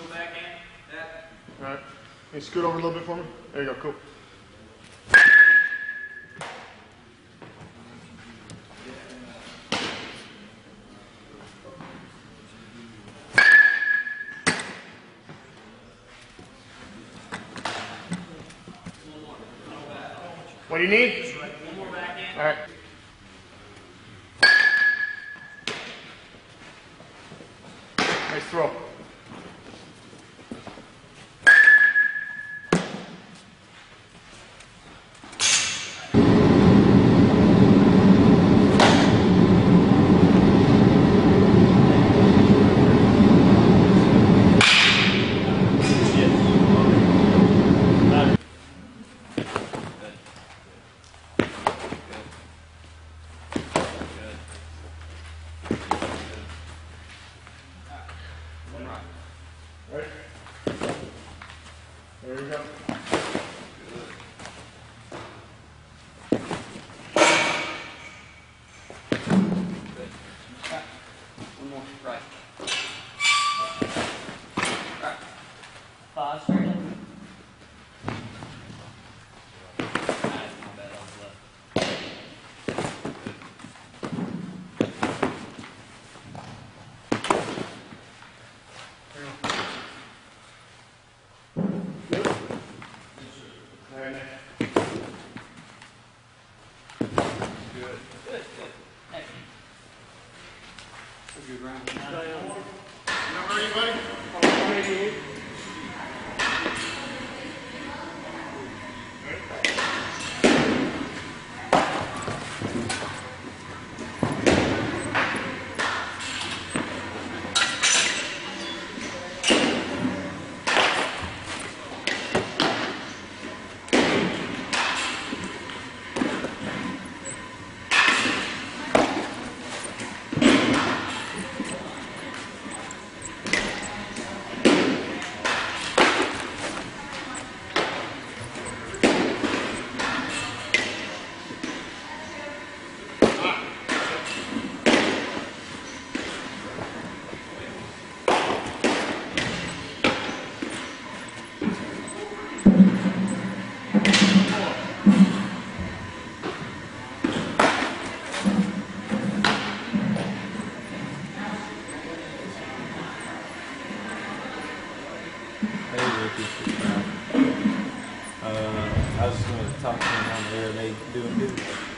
All right. Can you scoot over a little bit for me? There you go. Cool. What do you need? One more backhand. All right. Nice throw. Right. There we go. One more. Right. Right. Pause. Straight up. My bad. I was left. All right. Good. Good. Excellent. Good round. Number anybody? Hey Ricky. I was just going to talk to him on the air. They doing good.